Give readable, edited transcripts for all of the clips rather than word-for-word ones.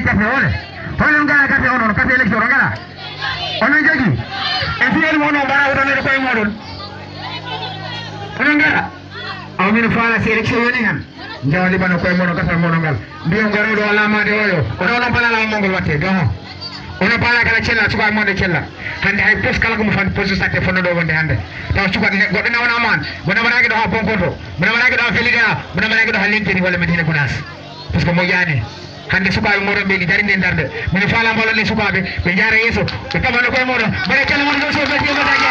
café ole hono ngala café ono café élection ngala ono jogi e fiel mono bara wona ko e modon hono ngala aw min faala si élection yoni han jawdi bana ko e mono café mono ngal biyo ngaro do lamade oyo ono bala la mongol watte do ono bala kala cella suka monde cella hande hay pos kala ko mo fan pos satte fono do wonde hande taw suka goddo nawna man bona banagi do ha bonkoto bona banagi do ha felida bona banagi do ha linkini wala medina kunas parce que mo yaani hande suka mo rombe di darinde darde min faala mbolo le suka be jaare yeso be kamano ko modo bare cella mo do so be di bataja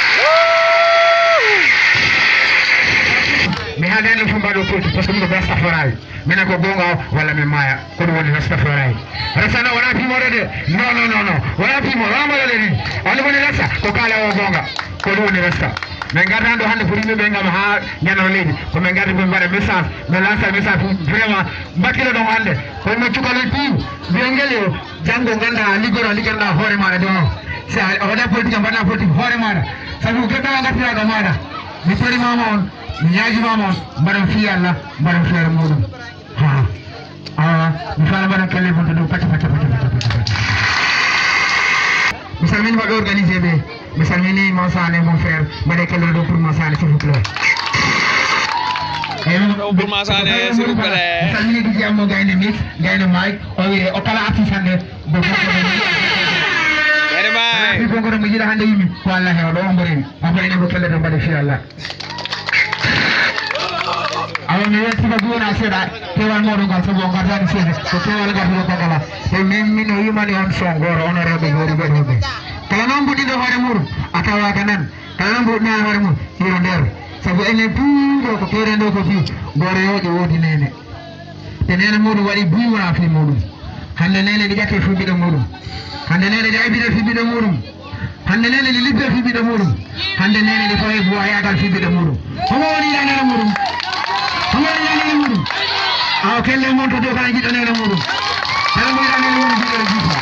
mi hande no fumba do poti parce que mo basta foray mina ko gonga wala mi maya ko do woni rasta foray rasana wala fi mo de no wala fi mo wala mo de ni wala woni rasta ko kala o gonga ko do woni rasta men gardando hande pour yimbe ngam ha nyano leydi ko men gardi be bare message me lancer message vraiment bakilo don hande ko mo cukalo tiw be ngelo jango ganda ligoro liganda hore mara do sa oda politique bana politique hore mara sabu ganda ngatira ga mara mi tori mama on mi nyaaji mama on baram fi yalla baram fi mudum mi fala bana kelle bonto do pata mi salmini ba organiser be mi salmini Mansane mon frère bade kelle do pour Mansane s'il vous plaît pour Mansane s'il vous plaît mi salmini di jammo gayne mix gayne mike o wi o kala artiste do Mike ko ngoro mi jida hande yimi wallahi o do ngorimi après ne ko kelle do bade fi Allah aw mi yetti ko duna seda tewal modo gal so gonga tan sede ko tewal gal ko kala e min o yimani on so ngoro honorable gori be kala non budi do hore mur atawa kanan kala non budi na hore mur yo der sabu ene buudo ko tere ndo ko fi gore yoje wodi nene te nene mudu wadi buura fi mudu hande nene di jake fi bido mudu hande nene di aibide fi bido mudu hande nene di libbe fi bido mudu hande nene di faye buwa yagal fi bido mudu homo woni ya nene mudu aw kelle monto do kana jiddo nene mudu kala mo yana nene mudu jiddo jifa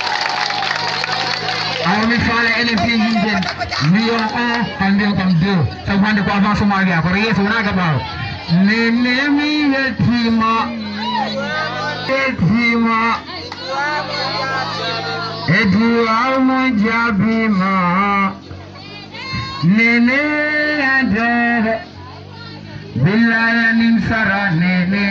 aw mi fala ene fi yimben million 1 hande kam 2 sabu hande ko avance ma ga ko yeso na ga bawo nene mi yetima edu aw mo jabima nene adere Bilaya nin sara nene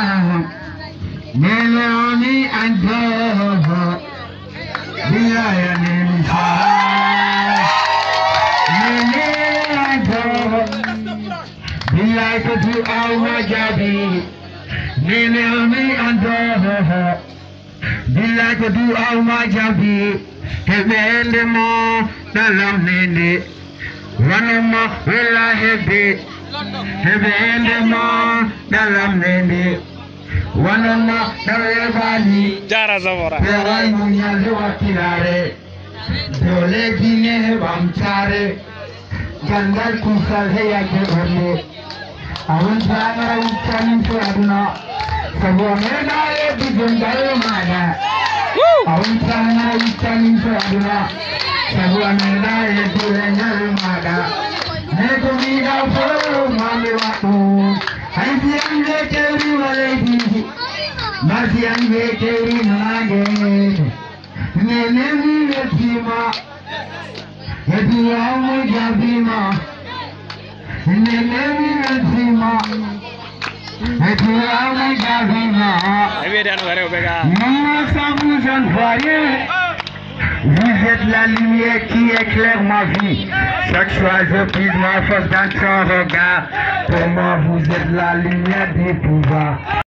nene oni andoho Bilaya nin sara nene andoho Bilaya kudu awa jabi nene oni andoho Bilaya kudu awa jabi Hebende mo dalam nene Wanuma wela hebe Hebende mo dalam nene wanama dalebani jara zamora perai munyale wakilare dole gine bamchare gandal kusal he yake bhole awan sangara uchanin to aduna sabo mena e bigundal mana awan sangara uchanin to aduna sabo mena e bigundal mana ne ko mina foro mame watu Hasian veteri waledi, Masian veteri nage, Nene mi vetima, Edu amu jabima, Nene mi vetima, Edu amu jabima, Mama Samoujan voyez. Vous êtes la lumière qui éclaire ma vie. Chaque soir je prise ma force dans ton regard. Pour moi vous êtes la lumière du pouvoir.